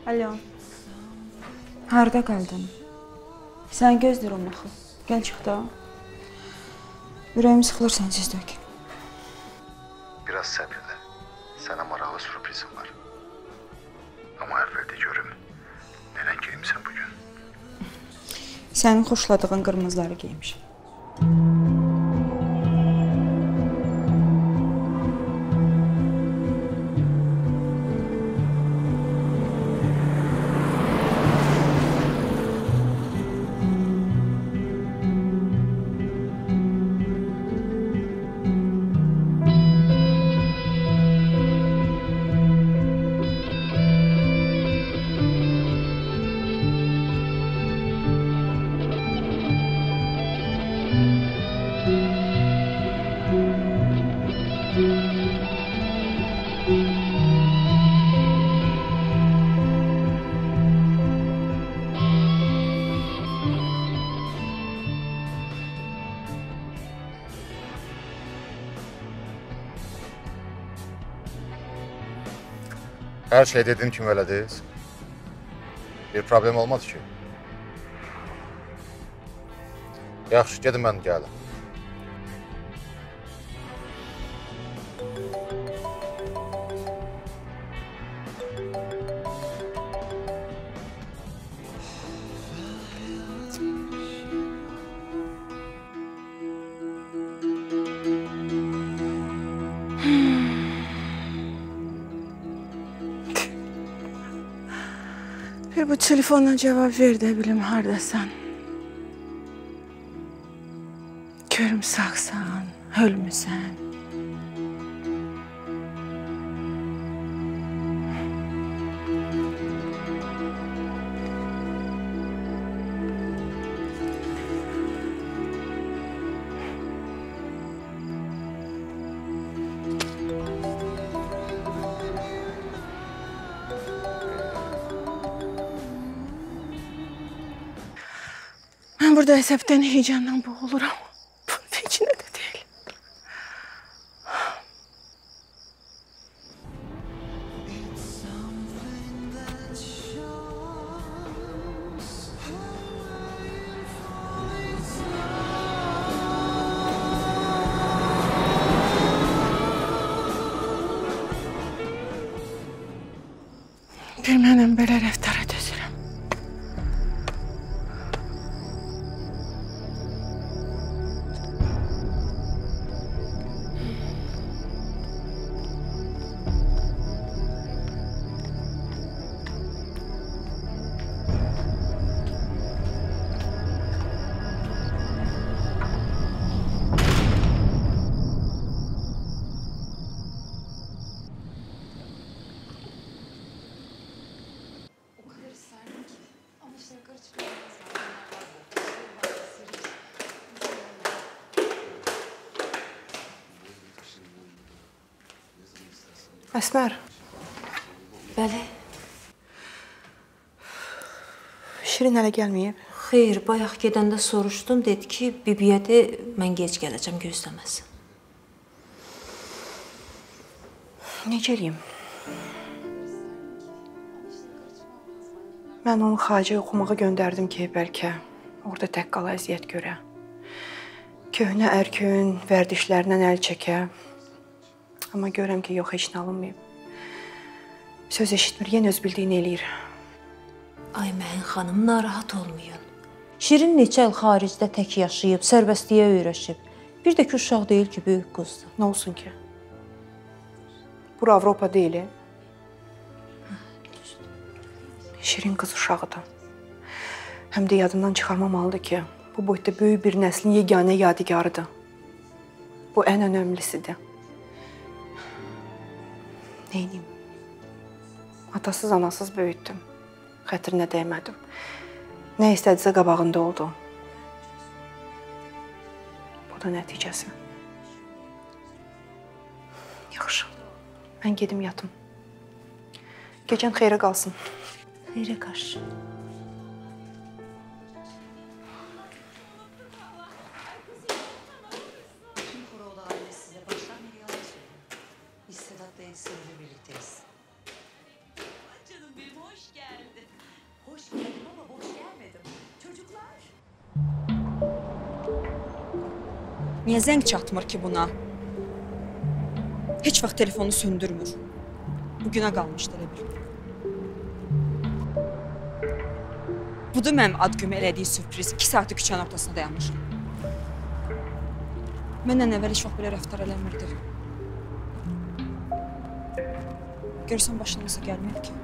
Alo. Harda qaldın? Sən gözləyirəm axı. Gəl çıx da. Ürəyim sıxılır sənsiz dök. Biraz səbirlə. Sənə maraqlı sürprizim var. Amma əvvəldə görüm. Nədən geyimsən bugün? Sənin xoşladığın qırmızıları geymişəm. Hər şey dediyim kimi elədiniz. Bir problem olmadı ki. Yaxşı, gedin mən gəlim. Bir bu telefonla cevap ver de bilim hardasan. Görüm sağsan, ölmüsən. Ben burada hesaptan heyecandan boğuluram. Bunun içine de değil. Bir mənim belə rəftara dözürəm. Əsmər. Bəli. Şirin hələ gəlməyib. Xeyr, bayaq gedəndə soruşdum, dedi ki, bibiyə de, mən gec gələcəm, gözləməsin. Necə eləyim? Mən onu xarici oxumağa göndərdim ki, bəlkə orada tək qala əziyyət görə. Köhnə ərkün, vərdişlərindən əl çəkə. Amma görəm ki, yox, heç nə alınmayıb. Söz eşitmir, yenə öz bildiyini eləyir. Ay, mənim xanım, narahat olmayın. Şirin neçə il xaricdə tək yaşayıb, sərbəstliyə öyrəşib. Bir də ki, uşaq deyil ki, böyük qızdır. Nə olsun ki? Bura Avropa deyil. Şirin qız uşağıdır. Həm də yadından çıxarmamalıdır ki, bu boyda böyük bir nəslin yeganə yadigarıdır. Bu ən önəmlisidir. Neyniyim? Atasız, anasız böyütdüm. Xətrinə dəymədim. Nə istədisə qabağında oldu. Bu da nəticəsi. Yaxşı. Mən gedim yatım. Gecən xeyrə qalsın. Xeyrə qarşı. Seninle birlikteyiz. Canım benim, hoş geldin. Niyə zəng çatmır ki buna? Heç vaxt telefonu söndürmür. Bugünə qalmışdı elə bil. Budur mənim ad günümə elədiyi sürpriz. 2 saatı küçənin ortasında dayanmışım. Məndən əvvəl heç vaxt belə rəftar eləmirdi. Görürsən başına nəsə gəlməyib ki.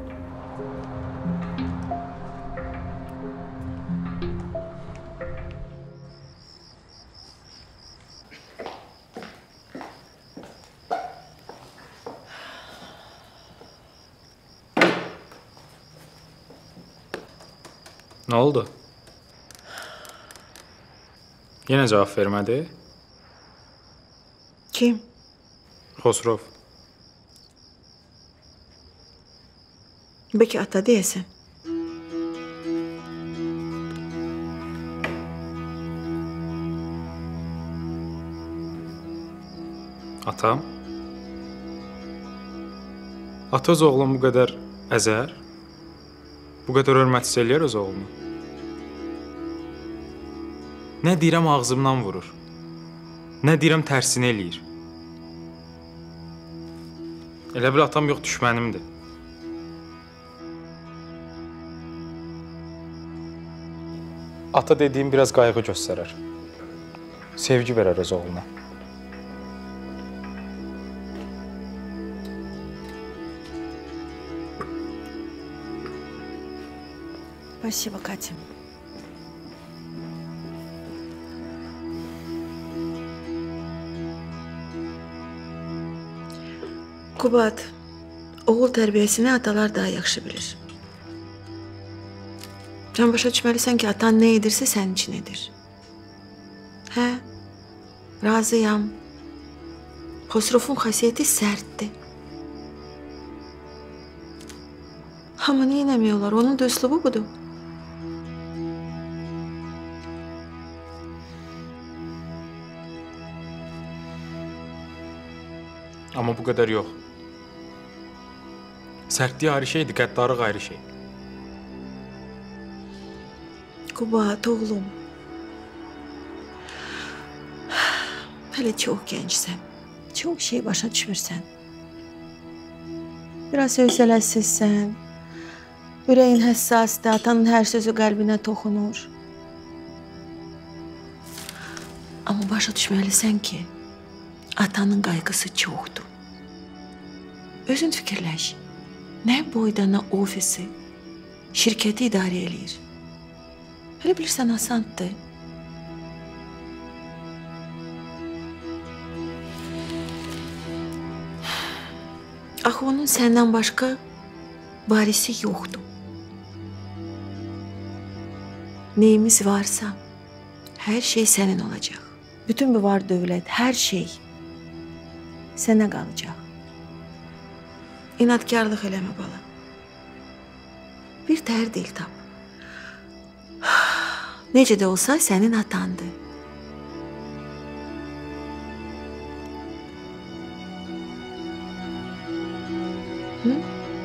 Nə oldu? Yenə cavab vermədi? Kim? Xosrov. Bəlkə ata deyəsən. Atam? Ata öz oğlunu bu qədər əzər? Bu qədər hörmətsiz eləyər öz oğlunu? Nə deyirəm ağzımdan vurur. Nə deyirəm tərsini eləyir. Elə bil atam yox düşmənimdir. Ata dediyim biraz qayğı göstərər. Sevgi verər öz oğluna. Спасибо, Катя. Kubat, oğul tərbiyəsini atalar daha yaxşı bilir. Sən başa düşməlisən ki, atan nə edirsə sənin üçün edir. Hə, razıyam. Xosrovun xasiyyəti sərtdir. Amma niyə eləmiyorlar? Onun da üslubu budur. Amma bu qədər yox. Sərtliyi ayrı şeydir, qəddarlıq ayrı şey. Kubat, oğlum. Hələ çox gəncsən. Çox şey başa düşmürsən. Biraz hövsələsizsən. Ürəyin həssasdır, atanın hər sözü qəlbinə toxunur. Amma başa düşməlisən ki, atanın qayğısı çoxdur. Özün fikirləş. Nə boyda, nə ofisi, şirkəti idarə eləyir. Elə bilirsən, asandır. Axı onun səndən başqa varisi yoxdur. Neyimiz varsa, hər şey sənin olacaq. Bütün bu var dövlət, hər şey sənə qalacaq. İnadkarlıq eləmə bala. Bir təhər dil tap. Necə də olsa sənin atandır. Hı?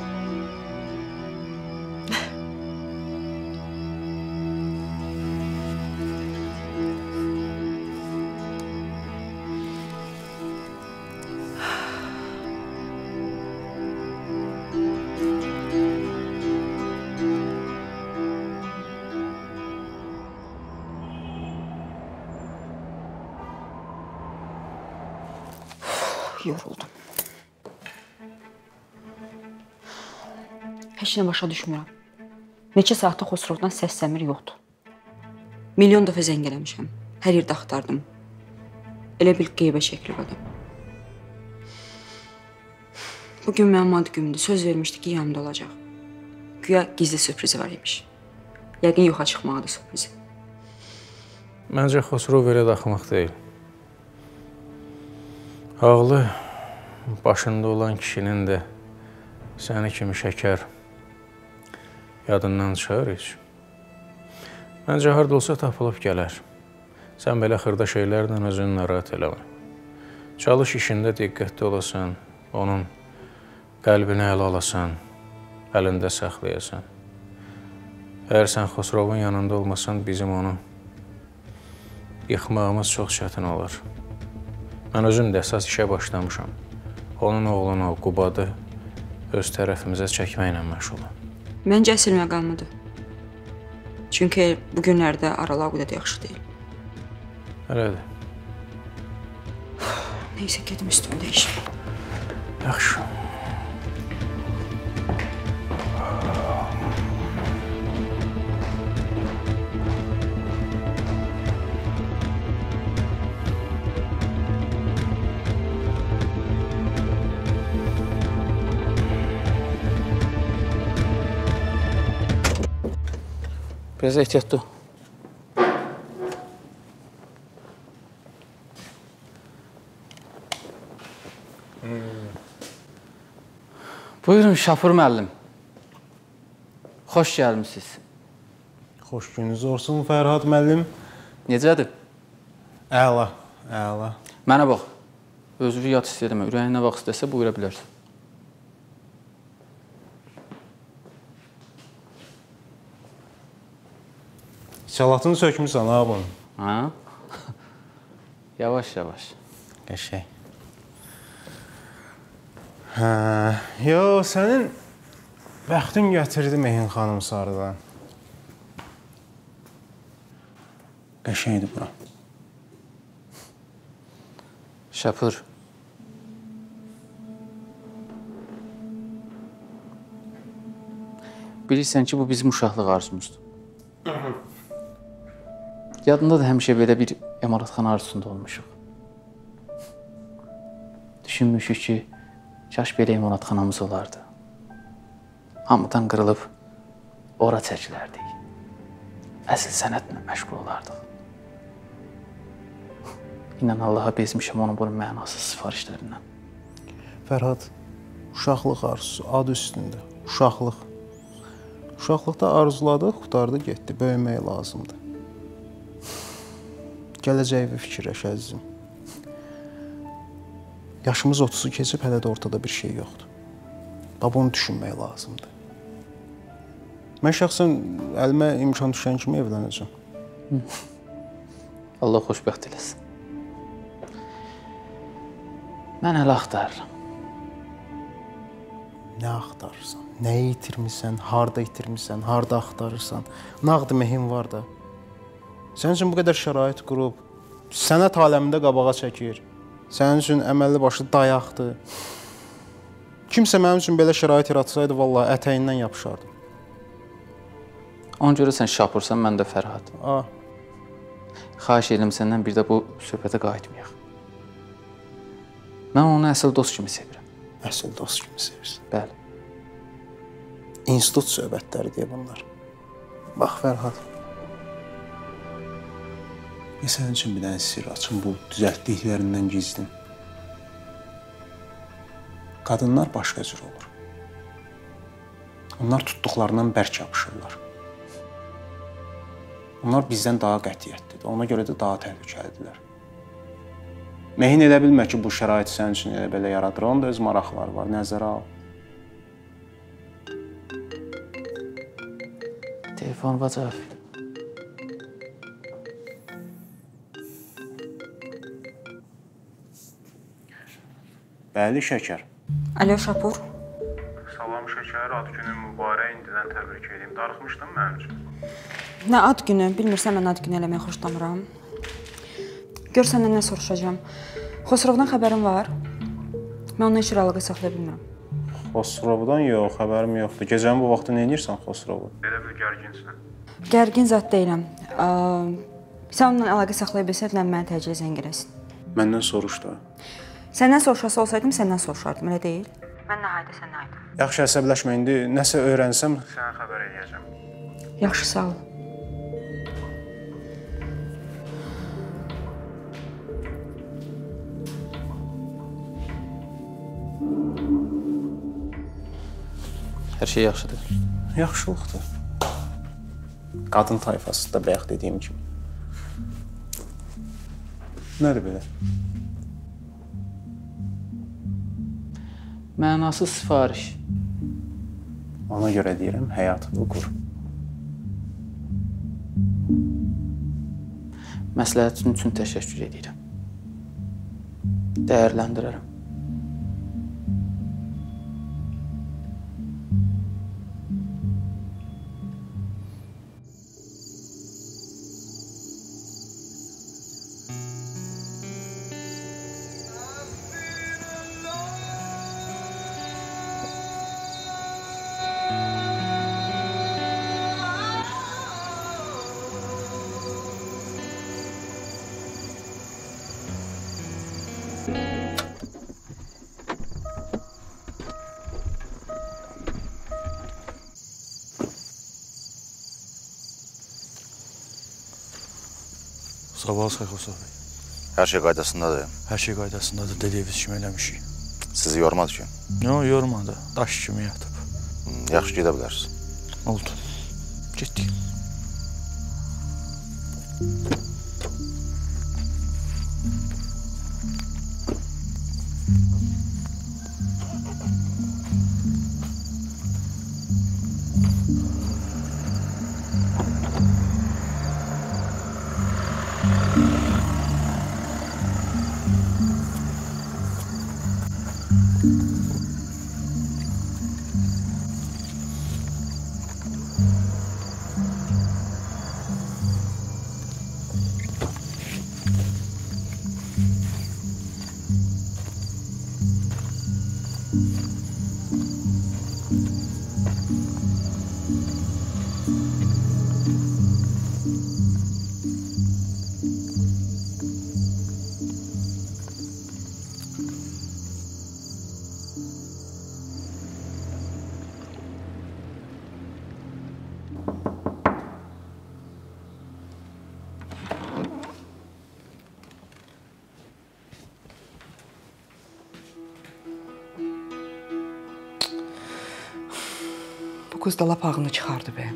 Yoruldum. Heç nə başa düşmürəm. Neçə saatda Xosrovdan səs-səmir yoxdur. Milyon dəfə zəng eləmişəm. Hər yerdə axtardım. Elə bil qeybə çəkilib adam. Bugün mənim ad günümdür. Söz vermişdi ki, yanımda olacaq. Güya gizli sürprizi var imiş. Yəqin yoxa çıxmalıdır sürprizi. Məncə Xosrov elə də axmaq deyil. Ağlı başında olan kişinin də səni kimi şəkər yadından çıxar heç. Məncə harda olsa tapılıb gələr. Sən belə xırda şeylərlə özünü narahat eləmə. Çalış işində diqqətli olasan, onun qəlbini ələ alasan, əlində saxlayasan. Əgər sən Xosrovun yanında olmasan, bizim onu yıxmağımız çox çətin olar. Mən özüm də əsas işə başlamışam. Onun oğlunu, Qubadı öz tərəfimizə çəkməklə məşğulam. Məncə əsl məqamıdır. Çünki bu günlərdə aralar o qədər yaxşı deyil. Elədir. Neysə, gedim üstümü dəyişim. Yaxşı. Biraz ehtiyatlı. Buyurun Şapur müəllim. Xoş gəlmisiniz. Xoş gününüz olsun Fərhad müəllim. Necədir? Əla, əla. Mənə bax. Özünü yad hiss edəmə. Ürəyin nə vaxt istəsə buyura bilərsən. Çalatını sökmüsən ha bunu. Ha? Yavaş yavaş. Qəşəng. Hə, yo, sənin bəxtin gətirdi Mehin xanım sarıdan. Qəşəngdir bura. Şapur. Bilirsən ki, bu bizim uşaqlıq arzumuzdur. Yadında da həmişə belə bir emalatxana arzusunda olmuşuq. Düşünmüşük ki, kaş belə emalatxanamız olardı. Hamıdan qırılıb ora çəkilərdik. Əsl sənətlə məşğul olardıq. İnan Allaha bezmişəm onun bunun mənasız sifarişlərindən. Fərhad, uşaqlıq arzusu adı üstündə. Uşaqlıq. Uşaqlıqda arzuladıq, qurtardı, getdi. Böyümək lazımdır. Gələcəyi fikirləş əzizim. Yaşımız 30-u keçib, hələ də ortada bir şey yoxdur. Bunu düşünmək lazımdır. Mən şəxsən əlimə imkan düşən kimi evlənəcəm. Allah xoşbəxt eləsin. Mən hələ axtarıram. Nə axtarırsan? Nəyi itirmirsən? Harda itirmirsən? Harda axtarırsan? Nağdı Mehin var da. Sənin üçün bu qədər şərait qurub, sənət aləmində qabağa çəkir. Sənin üçün əməlli başlı dayaqdır. Kimsə mənim üçün belə şərait yaratsaydı, vallahi ətəyindən yapışardım. Ona görə sən Şapursan, mən də Fərhad. Xahiş edirəm səndən bir də bu söhbətə qayıtmayaq. Mən onu əsl dost kimi sevirəm. Əsl dost kimi sevirsən? Bəli. İnstitut söhbətləri deyə bunlar. Bax Fərhad. Sənin üçün bir dənə sirr açım, bu düzəltdiklərindən gizlin. Qadınlar başqa cür olur. Onlar tutduqlarından bərk yapışırlar. Onlar bizdən daha qətiyyətlidir. Ona görə də daha təhlükəlidirlər. Mehin elə bilmə ki, bu şərait sənin üçün elə belə yaradır. Onun da öz maraqları var, nəzərə al. Telefon vacib. Bəli, Şəkər. Alo, Şapur. Salam Şəkər, ad günün mübarək indidən təbrik edeyim. Darıxmışdın mənim üçün? Nə ad günü? Bilmirsən, mən ad günü eləməyi xoşlamıram. Gör, səndən nə soruşacağam. Xosrovdan xəbərin var? Mən onunla heç əlaqə saxlaya bilmirəm. Xosrovdan yox, xəbərim yoxdur. Gecənin bu vaxtı nə edirsən Xosrovu? Belə bir gərginsən. Gərgin zad deyiləm. Sən onunla əlaqə saxlaya bilsən, mənə təcili zəng eləsin. Məndən soruş da. Səndən soruşası olsaydım, səndən soruşardım, elə deyil? Mən nə haydı, sən nə haydı? Yaxşı, əsəbləşmə indi. Nəsə öyrənsəm... Sənə xəbər edəcəm. Yaxşı, sağ ol. Hər şey yaxşıdır. Yaxşılıqdır. Qadın tayfası da bayaq dediyim kimi. Nədir belə? Mənasız sifariş. Ona görə deyirəm, həyatını qur. Məsləhətin üçün təşəkkür edirəm. Dəyərləndirərəm. Sabah Sayxosov bəy. Hər şey qaydasındadır. Hər şey qaydasındadır, dediyiniz kimi eləmişik. Sizi yormadı ki? Yox, yormadı. Daş kimi yatıb. Yaxşı gedə bilərsiniz. Oldu. Getdik. Bu qız da lap ağını çıxardı be.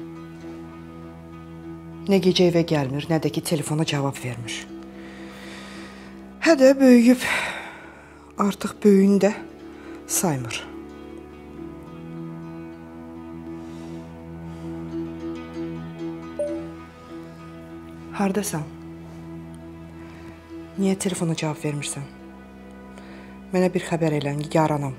Nə gecə evə gəlmir, nə də ki telefona cavab vermir. Hə də böyüyüb, artıq böyüyünü də saymır. Hardasan? Niyə telefona cavab vermirsən? Mənə bir xəbər elə, yaranam.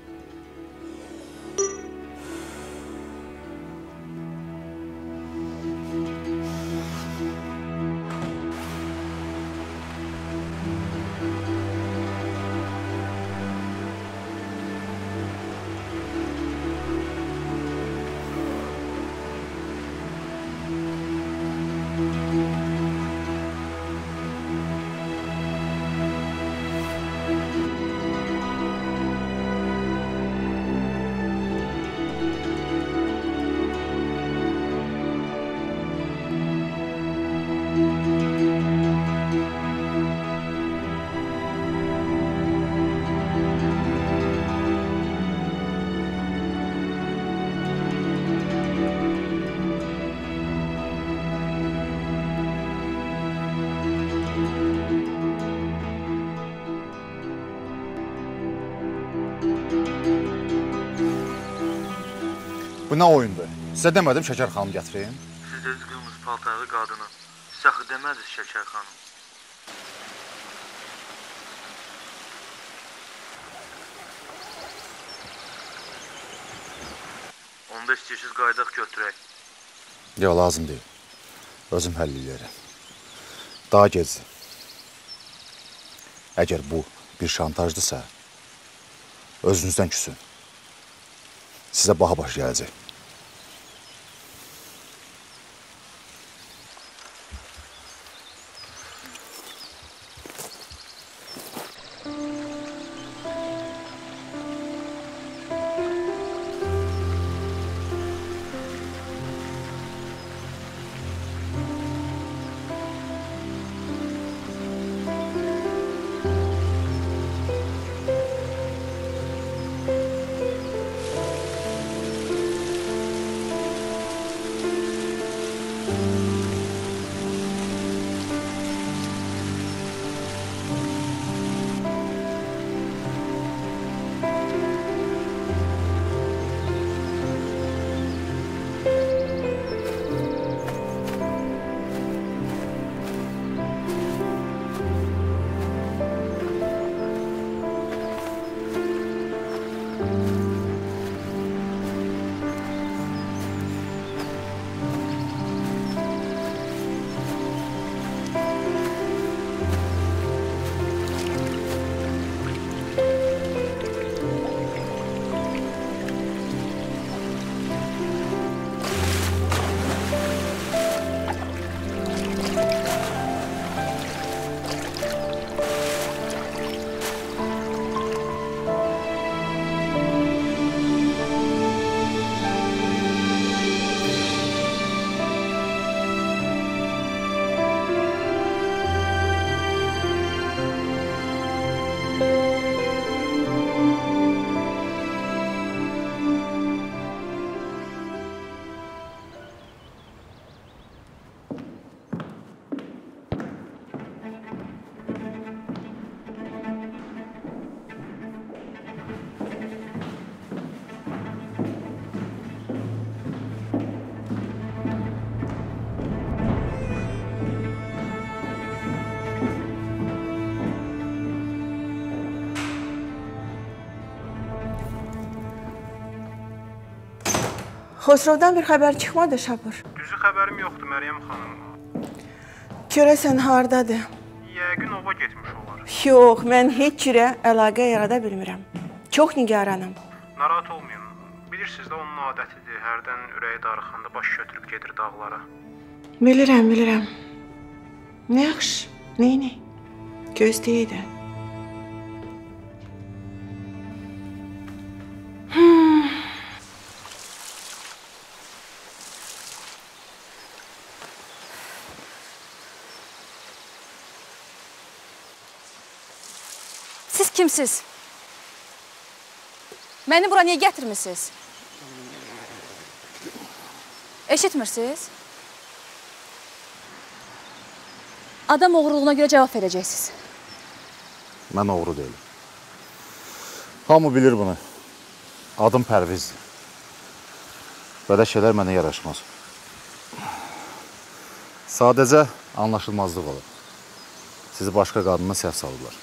Bu nə oyundur? Sizə demədim Şəkər xanım gətirin? Siz dediniz qırmızı paltarlı qadını. Siz axı demədiniz Şəkər xanım. Onda istəyirsiniz qaydaq götürək. Yox, lazım deyil. Özüm həll edərəm. Daha gecdir. Əgər bu bir şantajdırsa, özünüzdən küsün. Sizə baha baş gələcək. Xosrovdan bir xəbər çıxmadı, Şapur. Düzü xəbərim yoxdur, Məryəm xanım. Görəsən hardadır? Yəqin ova getmiş olar. Yox, mən heç cürə əlaqə yarada bilmirəm. Çox nigaranam. Narahat olmayın. Bilirsiniz də onun adətidir. Hərdən ürəyi darıxanda baş götürüb gedir dağlara. Bilirəm, bilirəm. Nə yaxşı, neyini? Gözləyədə. Siz kimsiz? Məni bura niyə gətirmisiniz? Eşitmirsiniz? Adam oğurluğuna görə cavab verəcəksiniz. Mən oğru deyiləm. Hamı bilir bunu. Adım Pərvizdir. Belə şeylər mənə yaraşmaz. Sadəcə anlaşılmazlıq olur. Sizi başqa qadına səhv salıblar.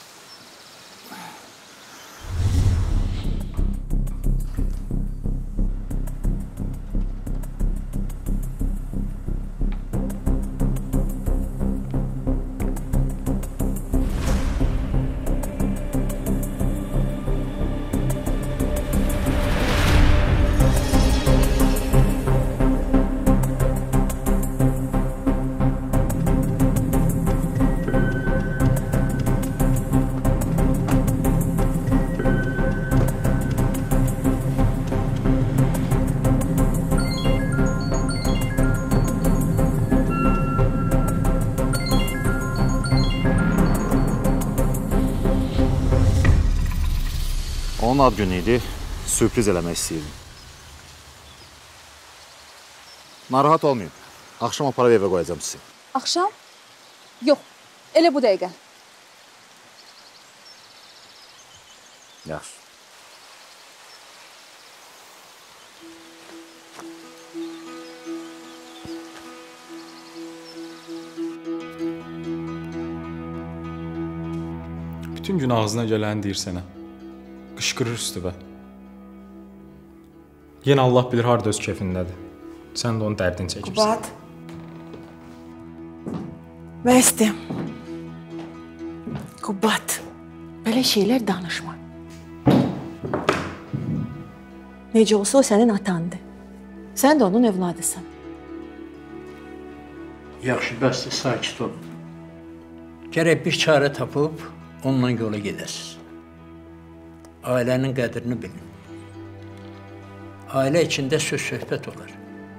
Onun ad günü idi, sürpriz eləmək istəyirdim. Narahat olmayın, axşam aparıb evə qoyacağım sizi. Axşam? Yox, elə bu dəqiqə. Yaxşı. Bütün gün ağzına gələni deyir sənə. Qışqırır üstüvə. Yenə Allah bilir harda öz keyfindədir. Sən də onun dərdini çəkirsən. Qubat. Bəsdir. Qubat. Belə şeylər danışma. Necə olsa o sənin atandır. Sən də onun övladısan. Yaxşı, bəsdir, sakit ol. Gərək bir çarə tapıb onunla yola gedəsiz. Ailənin qədrini bilin. Ailə içində söz-söhbət olar.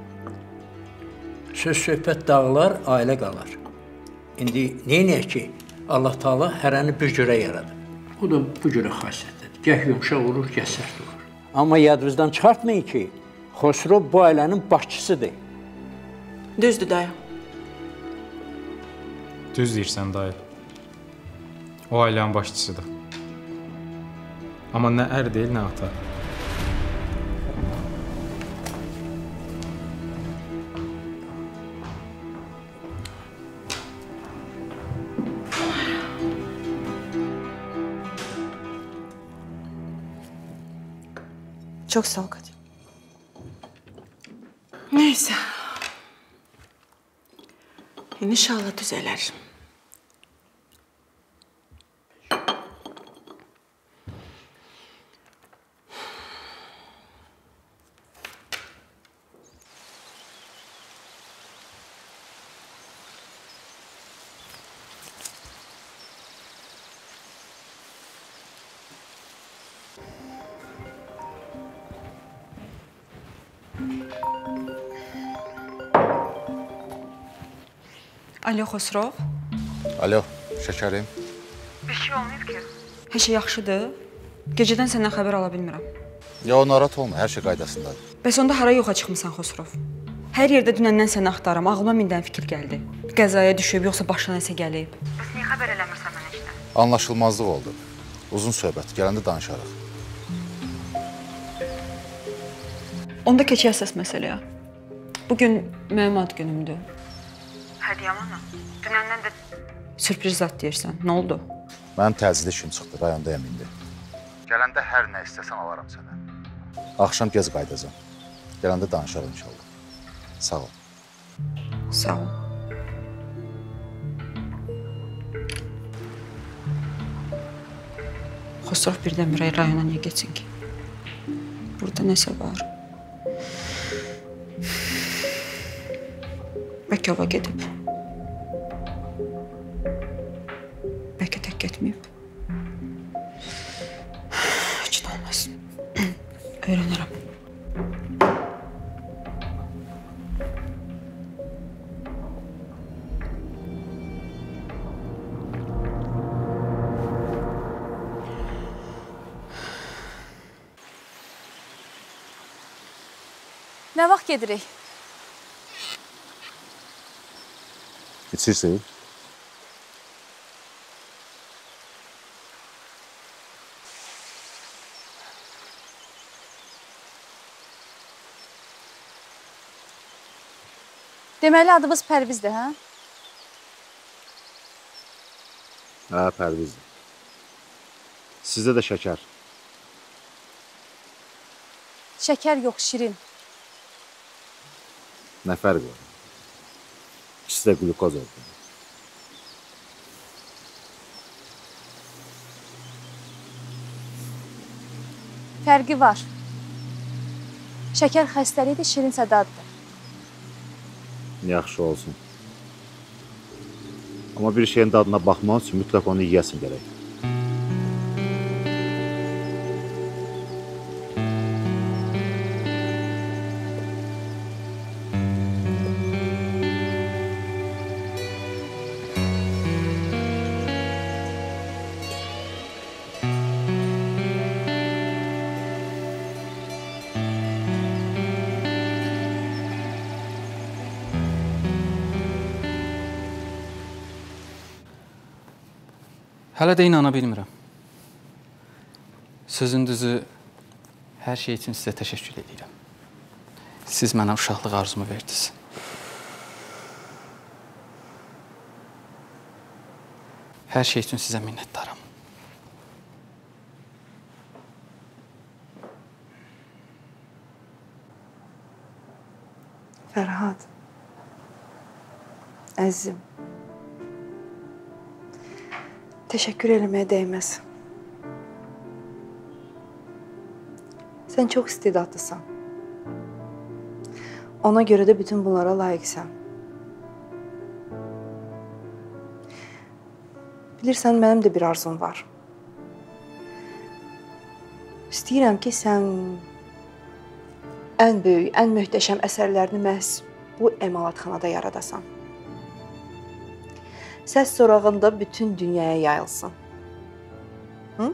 Söz-söhbət dağılar, ailə qalar. İndi neynəyək ki, Allah Taala hərəni bir cürə yaradır. O da bu cürə xasiyyətdir. Gəh yumşaq olur, gəh sərt olur. Amma yadınızdan çıxartmayın ki, Xosrov bu ailənin başçısıdır. Düzdür, dayı. Düz deyirsən, dayı. O ailənin başçısıdır. Amma nə ər deyil, nə ata. Çok sağ ol Kadir. Neyse. İnşallah düzelir. Alo, Xosrov. Alo, şəkərim. Bir şey olmayıb ki? Hər şey yaxşıdır. Gecədən səndən xəbər ala bilmirəm. Ya, narahat olma, hər şey qaydasındadır. Bəs onda hara yoxa çıxmısan, Xosrov? Hər yerdə dünəndən səni axtarım, ağlıma mindən fikir gəldi. Qəzaya düşüb, yoxsa başına nəsə gəlib. Bəs niyə xəbər eləmirsən mənə işdən? Anlaşılmazlıq oldu. Uzun söhbət, gələndə danışarıq. Onda keçək əsas məsələyə. Bugün mənim ad günümdür. Hədiyəm ana, dünəndən də sürpriz zad deyirsən. Nə oldu? Mənim təcili işim çıxdı, rayondayam indi. Gələndə hər nə istəsən alaram sənə. Axşam gec qaydacam. Gələndə danışarıq inşallah. Sağ ol. Sağ ol. Xosrov birdən-birə rayona niyə getsin ki? Burada nəsə var. Bəlkə hava gedib. Bəlkə tək getməyib. Heç də olmaz. Öyrənərəm. Nə vaxt gedirik? İçirsin? Deməli adımız Pərvizdir, hə? Hə, Pərvizdir. Sizdə də şəkər. Şəkər yox, şirin. Nə fərq var? İkisi də glukoz oldu. Fərqi var. Şəkər xəstəlikdir, şirin isə daddır. Yaxşı olsun. Amma bir şeyin dadına baxmaq üçün mütləq onu yiyəsin gərək. Hələ də inana bilmirəm. Sözün düzü, hər şey üçün sizə təşəkkür edirəm. Siz mənə uşaqlıq arzumu verdiniz. Hər şey üçün sizə minnətdaram. Fərhad, əzizim, təşəkkür eləməyə dəyməz. Sən çox istedadlısan. Ona görə də bütün bunlara layiqsən. Bilirsən, mənim də bir arzum var. İstəyirəm ki, sən ən böyük, ən möhtəşəm əsərlərini məhz bu emalatxanada yaradasan. Səs sorağında bütün dünyaya yayılsın. Hı?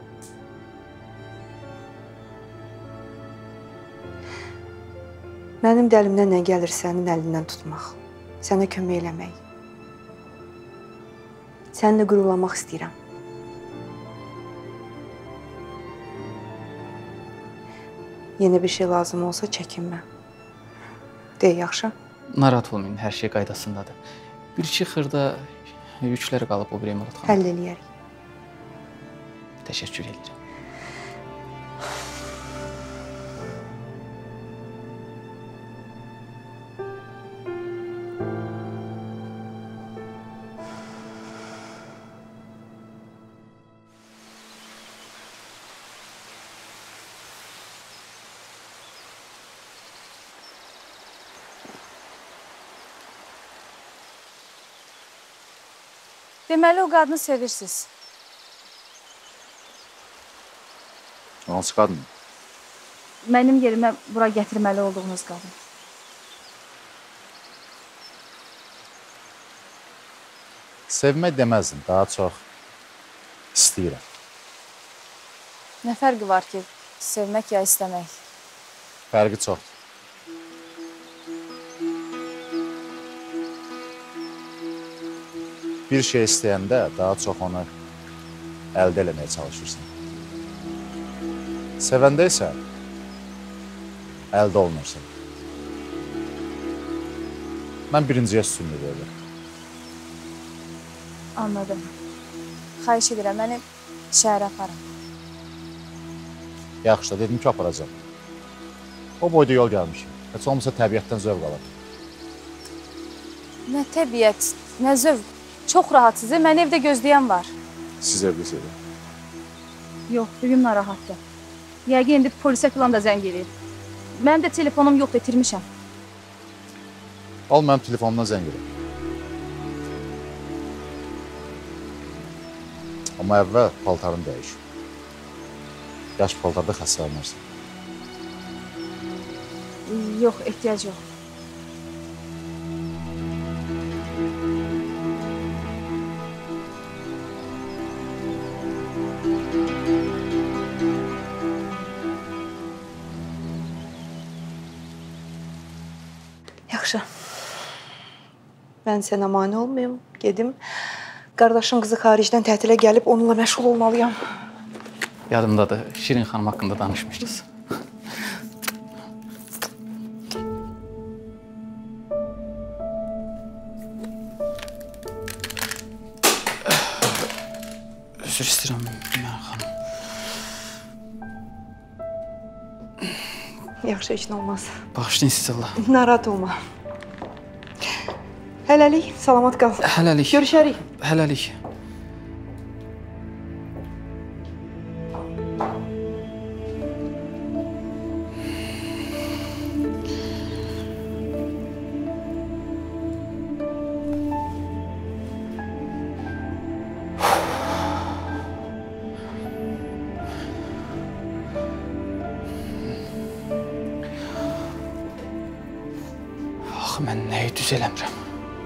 Mənim də əlimdən nə gəlir sənin əlindən tutmaq, sənə kömək eləmək. Səninlə qürurlanmaq istəyirəm. Yeni bir şey lazım olsa çəkinmə. Deyə, yaxşı? Narahat olmayın, hər şey qaydasındadır. Bir-iki xırda yükləri qalıb o bir emalatxanada. Həll eləyərik. Təşəkkür edirəm. Deməli, o qadını sevirsiniz. Hansı qadın? Mənim yerimə bura gətirməli olduğunuz qadın. Sevmək deməzdim, daha çox istəyirəm. Nə fərqi var ki, sevmək ya istəmək? Fərqi çoxdur. Bir şey istəyəndə daha çox onu əldə eləməyə çalışırsan. Sevəndə isə əldə olunursan. Mən birinciyə üstünlük verirəm. Anladım. Xahiş edirəm, məni şəhərə aparın. Yaxşı da dedim ki, aparacam. O boyda yol gəlmişim. Heç olmasa təbiətdən zövq alır. Nə təbiət, nə zövq. Çox rahatsızdır. Məni evdə gözləyən var. Siz evlisiniz. Yox, bugün narahatdır. Yəqin indi polisə filan da zəng eləyir. Mənim də telefonum yox, itirmişəm. Al mənim telefonumdan zəng edin. Amma əvvəl paltarını dəyiş. Yaş paltarda xəstələnərsən. Yox, ehtiyac yox. Yaxşı. Mən sənə mane olmayım, gedim. Qardaşın qızı xaricdən tətilə gəlib onunla məşğul olmalıyam. Yadımdadır, Şirin xanım haqqında danışmışdınız. Üzr istəyirəm, Məryəm xanım. Yaxşı, heç nə olmaz. Bağışlayın siz Allah. Narahat olma. Hələlik, salamat qal. Hələlik. Görüşərik. Hələlik. Axı, mən nəyi düz eləmirəm?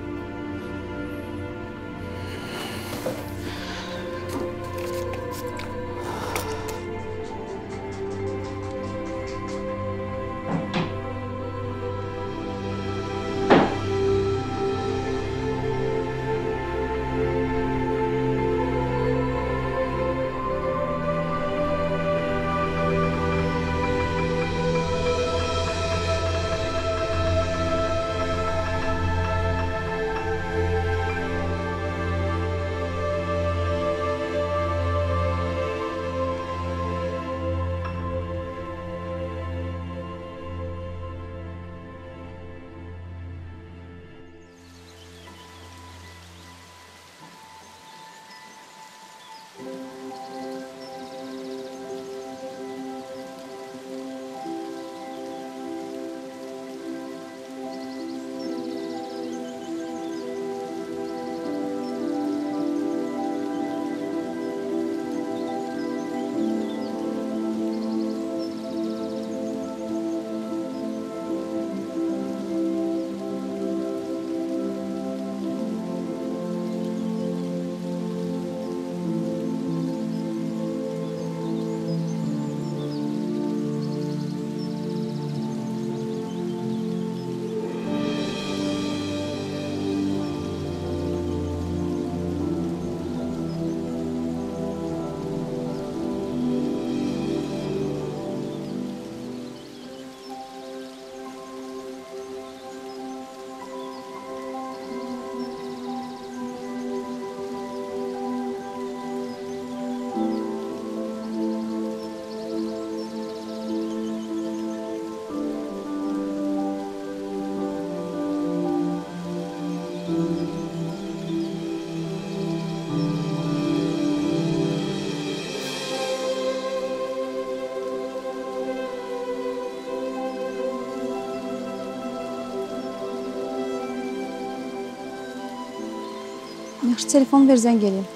Yaxşı, telefonu ver, zəng eləyim.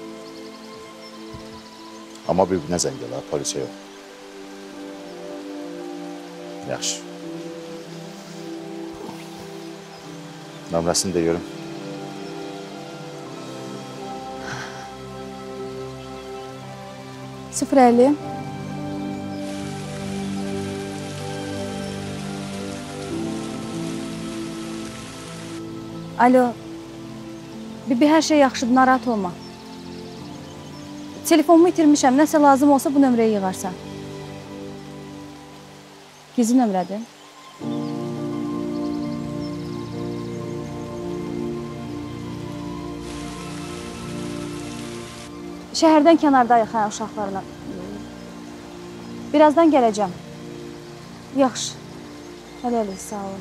Amma bir-birinə zəng elə, polisə yox. Yaxşı. Nömrəsini də görüm. Sıfır 50. Alo. Bibi, hər şey yaxşıdır, narahat olma. Telefonumu itirmişəm, nəsə lazım olsa bu nömrəyə yığarsan. Gizli nömrədir. Şəhərdən kənardayıq, hə, uşaqlarla. Birazdan gələcəm. Yaxşı. Hələlik, sağ olun.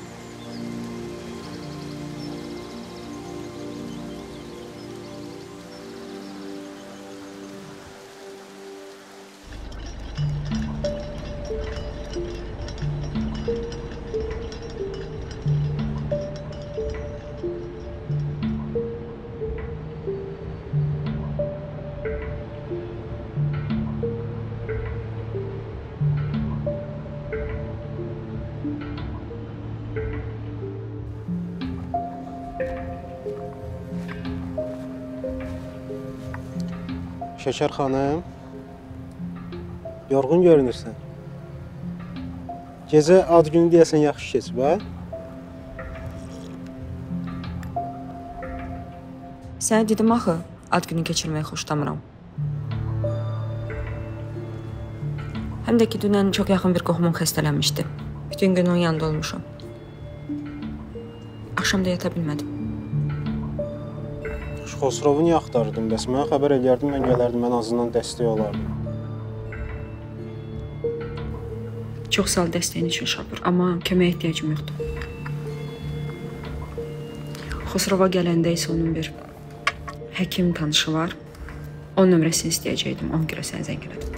Şəkər xanım, yorğun görünürsən. Gecə ad günü deyəsən yaxşı keçib, hə? Sənə dedim axı, ad günü keçirməyi xoşlamıram. Həm də ki, dünən çox yaxın bir qohumum xəstələnmişdi. Bütün gün onun yanında olmuşam. Axşam da yata bilmədim. Xosrovu niyə axtarırdın bəs? Mənə xəbər eləyərdin, mən gələrdim, ən azından dəstək olardım. Çox sağ ol dəstəyin üçün Şapur, amma köməyə ehtiyacım yoxdur. Xosrova gələndə isə onun bir həkim tanışı var. Onun nömrəsini istəyəcəkdim, ona görə sənə zəng elədim.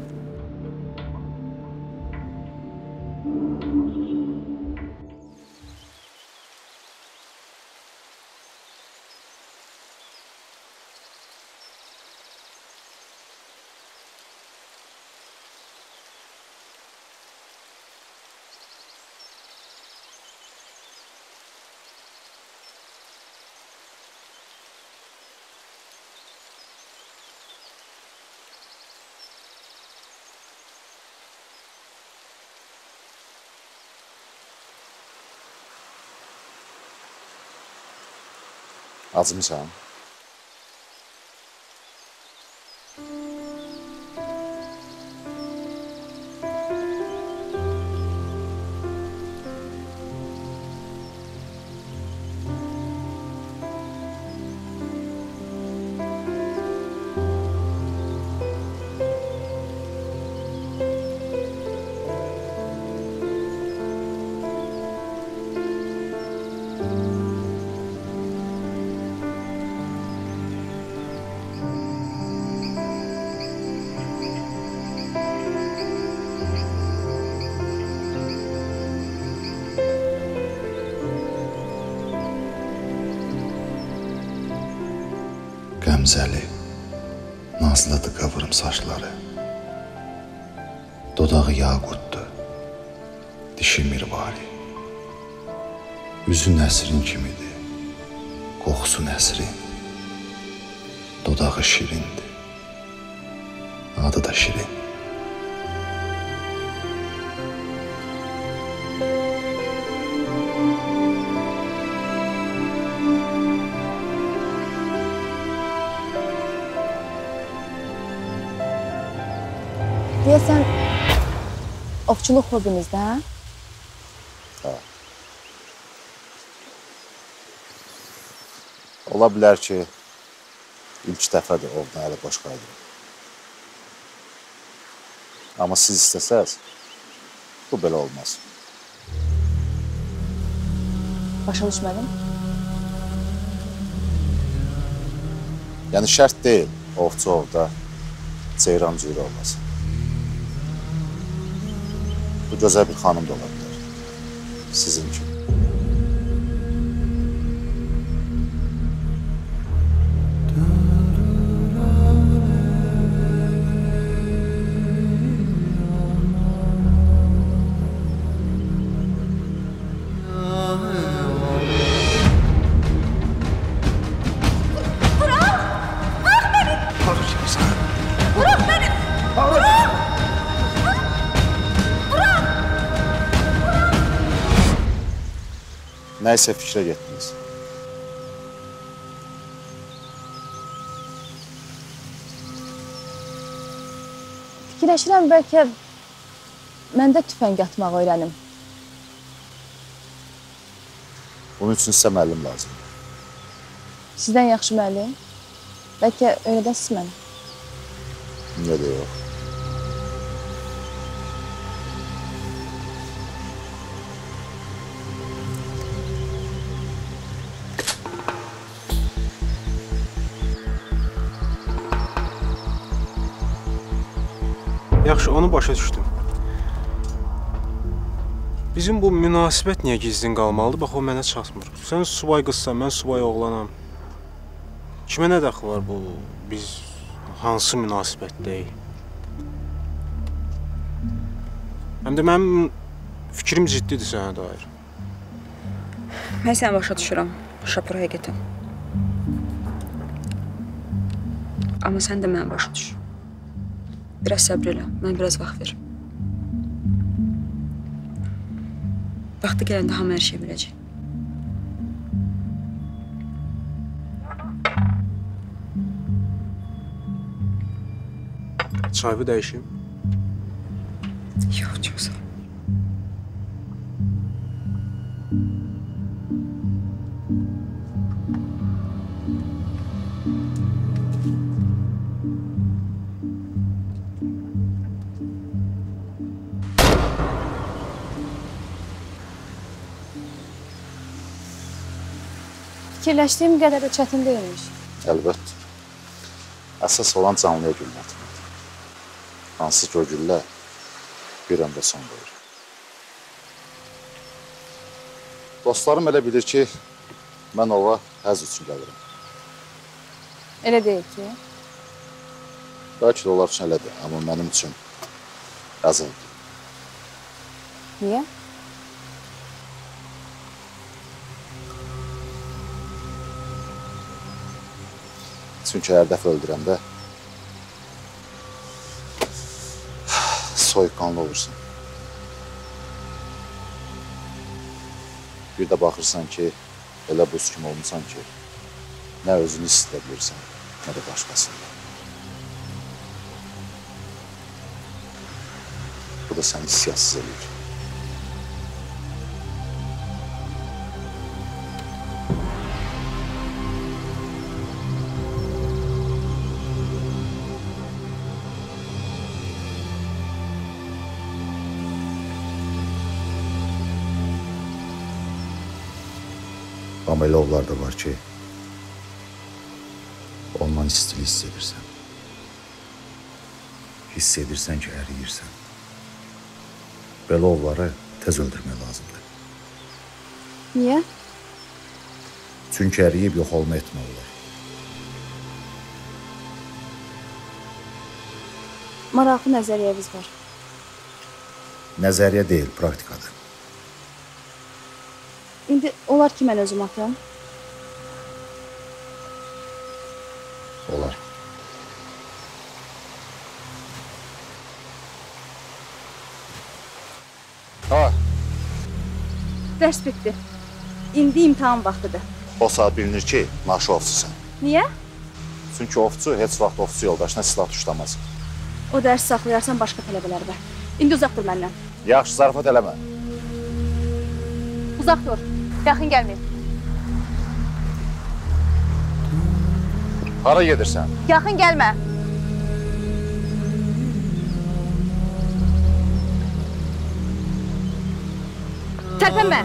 Acımısan? Qəmzəli, nazlıdır qıvrım saçları. Dodağı yaqutdur, dişi mirvari. Üzü nəsrin kimidir, qoxusu nəsrin. Dodağı şirindir, adı da şirin. Deyəsən, ovçuluq hobinizdə, hə? Hə. Ola bilər ki, ilk dəfədir ovdan əli boş qayıdır. Amma siz istəsəz, bu belə olmaz. Başa düşmədim. Yəni şərt deyil, ovçu ovda ceyran cüyür olmasın. Bu gözəl bir xanım da ola bilər, sizin kimi. Nəysə fikrə getdiniz. Fikirləşirəm, bəlkə mən də tüfəng atmağı öyrənim. Bunun üçün sizə müəllim lazımdır. Sizdən yaxşı müəllim? Bəlkə öyrədəsiz mənə? Niyə də yox? Yaxşı, onu başa düşdüm. Bizim bu münasibət niyə gizlin qalmalıdır? Bax, o mənə çatmır. Sən subay qızsan, mən subay oğlanam. Kimə nə dəxli var bu? Biz hansı münasibətdəyik? Həm də mənim fikrim ciddidir sənə dair. Mən səni başa düşürəm, Şapur həqiqətən. Amma sən də məni başa düş. Biraz səbr elə, mən biraz vaxt ver. Vaxtı gələndə hamı hər şey biləcək. Çayı dəyişim. Yox, çox sağ ol. Fikirləşdiyim qədər də çətin deyilmiş. Əlbəttə. Əsas olan canlıya güllə atmadır. Hansı ki o güllə bir anda son qoyur. Dostlarım elə bilir ki, mən ova həzz üçün gəlirəm. Elə deyil ki? Bəlkə də onlar üçün elədir, amma mənim üçün əzəldir. Niyə? Çünki hər dəfə öldürəndə soyuqqanlı olursun. Bir də baxırsan ki, elə buz kimi olmuşsan ki, nə özünü istidə bilirsən, nə də başqasını. Bu da səni hissiyatsız edir. Amma elə ovlar da var ki, ondan istili hiss edirsən. Hiss edirsən ki, əriyirsən. Belə ovları tez öldürmək lazımdır. Niyə? Çünki əriyib yox olma etmə olar. Maraqlı nəzəriyyəviz var. Nəzəriyyə deyil, praktikadır. İndi olar ki, mən özüm atım. Olar. Ha. Dərs bitdi. İndi imtahan vaxtıdır. O saat bilinir ki, naşı ovçusan. Niyə? Çünki ovçu heç vaxt ovçu yoldaşına silah tuşlamaz. O dərsi saxlayarsan başqa tələbələr var. İndi uzaq dur məndən. Yaxşı, zarafat eləmə. Uzaq dur. Yaxın gəlməyin. Hara gedirsən? Yaxın gəlmə. Tərpənmə.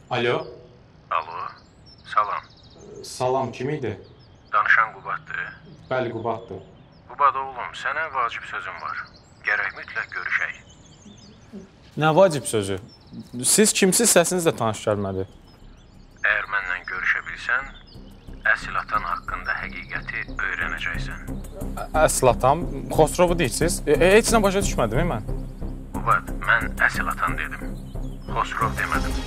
Alo. Alo, salam. Salam, kim idi? Danışan Qubaddır. Bəli, Qubaddır. Qubad oğlum, sənə vacib sözüm var. Gərək mütləq görüşək. Nə vacib sözü? Siz kimsiz, səsiniz də tanış gəlmədi. Əgər mənlə görüşə bilsən, əsl atan haqqında həqiqəti öyrənəcəksən. Əsl atam, Xosrovu deyirsiniz. Heç nə başa düşmədim mən. Qubad, mən əsl atan dedim. Xosrov demədim.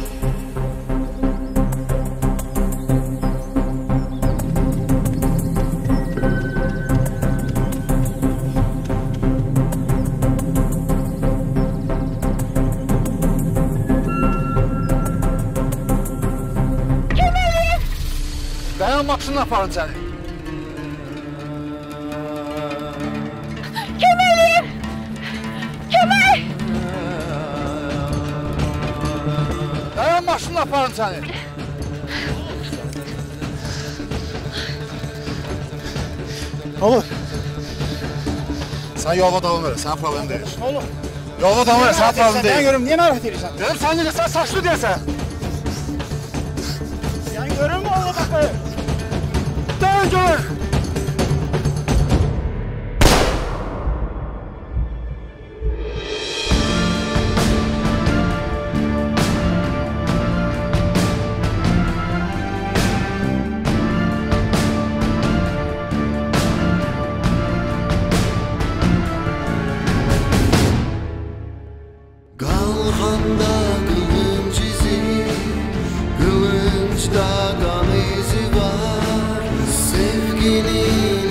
Dayan maşınla aparın səni. Köməklik! Kömək! Dayan maşınla aparın səni. Olur. Sən yolda davam ver, sənin problem deyil. Olur. Yolda davam ver, sənin problem deyil. Mən görüm, niyə narahat edirsən? Dedim sən necə, sən saçlı deyəsən. Sən görür mü oğlu baxı? Dön gör. Qalxanda qılınc izi, qılıncda qan izi var. Sevginin